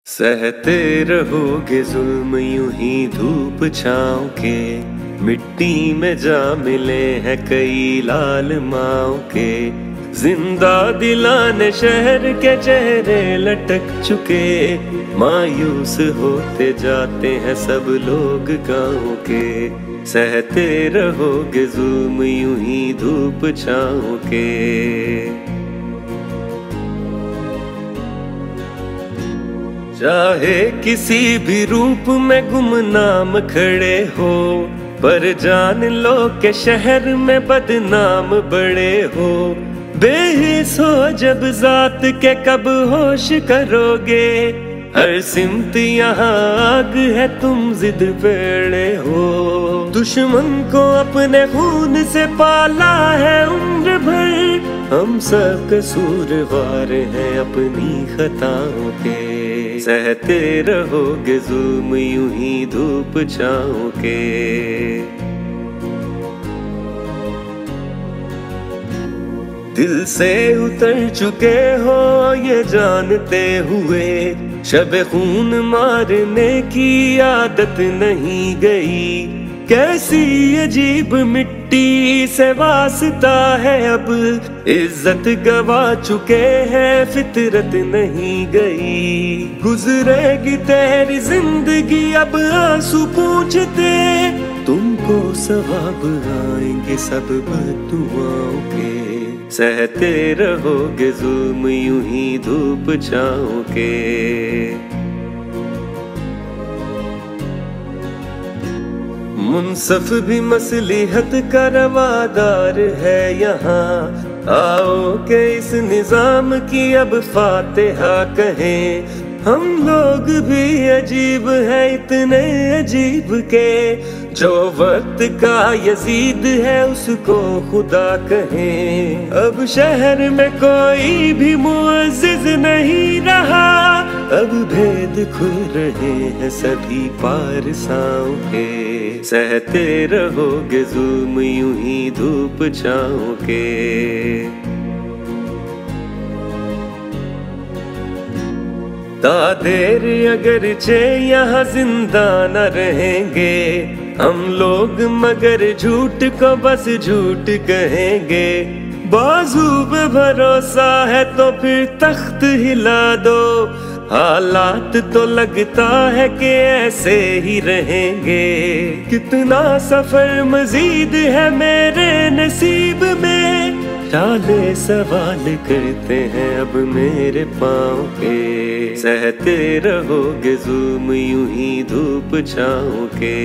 सहते रहोगे जुल्म यूं ही धूप छाँव के, मिट्टी में जा मिले हैं कई लाल माओ के। जिंदा दिलाने शहर के चेहरे लटक चुके, मायूस होते जाते हैं सब लोग गाँव के। सहते रहोगे जुल्म यूं ही धूप छाँव के। चाहे किसी भी रूप में गुमनाम खड़े हो, पर जान लो के शहर में बदनाम बड़े हो। बेहिस हो जब जात के कब होश करोगे, हर सिमत यहाँ आग है तुम जिद पेड़े हो। दुश्मन को अपने खून से पाला है उम्र भर, हम सब कसूरवार हैं अपनी खताओं के। सहते रहोगे जुल्म यूं ही धूप छाँव के। दिल से उतर चुके हो ये जानते हुए, शब खून मारने की आदत नहीं गई। कैसी अजीब मिट्टी से वास्ता है अब, इज्जत गवा चुके हैं फितरत नहीं गई। गुजरेगी तेरी जिंदगी अब आंसू पूछते, तुमको सवाब आएंगे सब बददुआओं के। सहते रहोगे जुल्म यूं ही धूप छाँव के। मुनसफ भी मसलिहत का रवादार है यहाँ, आओ के इस निजाम की अब फातिहा कहें। हम लोग भी अजीब है इतने अजीब के, जो वक्त का यजीद है उसको खुदा कहें। अब शहर में कोई भी मुअज़्ज़िज़ नहीं रहा, अब भेद खुल रहे हैं सभी पारसाओं के। सहते रहोगे जुल्म यूं ही धूप छाँव के। देर अगरचे यहाँ जिंदा न रहेंगे हम लोग, मगर झूठ को बस झूठ कहेंगे। बाजू पे भरोसा है तो फिर तख्त हिला दो, हालात तो लगता है कि ऐसे ही रहेंगे। कितना सफर मजीद है मेरे नसीब में, चाले सवाल करते हैं अब मेरे पाँव के। सहते रहोगे जुल्म यूं ही धूप छाँव के।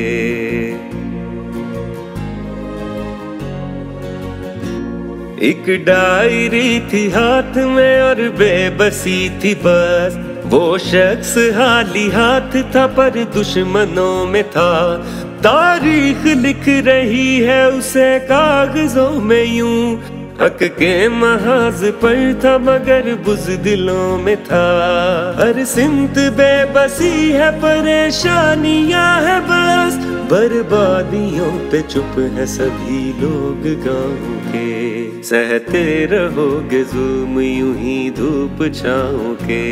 एक डायरी थी हाथ में और बेबसी थी बस, वो शख्स हाली हाथ था पर दुश्मनों में था। तारीख लिख रही है उसे कागजों में यूं, हक के महाज पर था मगर बुज़दिलों में था। हर सिमत बेबसी है परेशानियां है बस, बर्बादियों पे चुप है सभी लोग गाँव के। सहते रहोगे जुल्म यूं ही धूप छाँव के।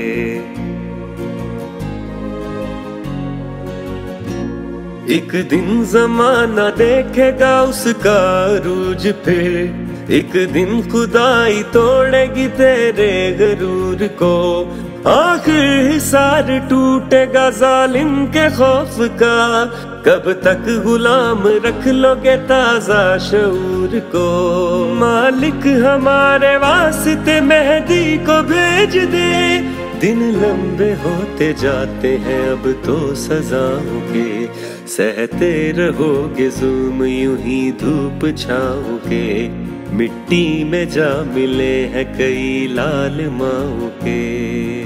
एक दिन जमाना देखेगा उसका अरूज फिर, एक दिन खुदाई तोड़ेगी तेरे गरूर को। आखिर हिसार टूटेगा जालिम के खौफ का, कब तक गुलाम रख लोगे ताजा शऊर को। मालिक हमारे वास्ते मेहदी को भेज दे, दिन लंबे होते जाते हैं अब तो सजाओं के। सहते रहोगे जुल्म यूं ही धूप छाँव के, मिट्टी में जा मिले हैं कई लाल माओ के।